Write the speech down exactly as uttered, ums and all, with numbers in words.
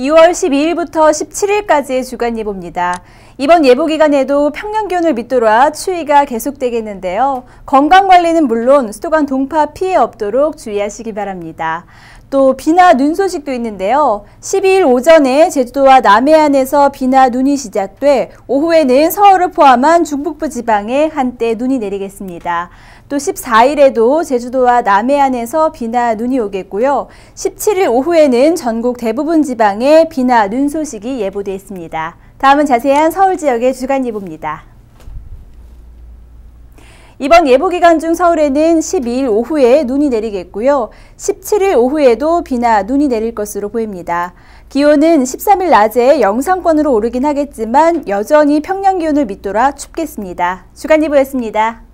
이월 십이일부터 십칠일까지의 주간 예보입니다. 이번 예보 기간에도 평년 기온을 밑돌아 추위가 계속되겠는데요. 건강관리는 물론 수도관 동파 피해 없도록 주의하시기 바랍니다. 또 비나 눈 소식도 있는데요. 십이일 오전에 제주도와 남해안에서 비나 눈이 시작돼 오후에는 서울을 포함한 중북부 지방에 한때 눈이 내리겠습니다. 또 십사일에도 제주도와 남해안에서 비나 눈이 오겠고요. 십칠일 오후에는 전국 대부분 지방에 비나 눈 소식이 예보되어 있습니다. 다음은 자세한 서울 지역의 주간 예보입니다. 이번 예보 기간 중 서울에는 십이일 오후에 눈이 내리겠고요. 십칠일 오후에도 비나 눈이 내릴 것으로 보입니다. 기온은 십삼일 낮에 영상권으로 오르긴 하겠지만 여전히 평년 기온을 밑돌아 춥겠습니다. 주간 예보였습니다.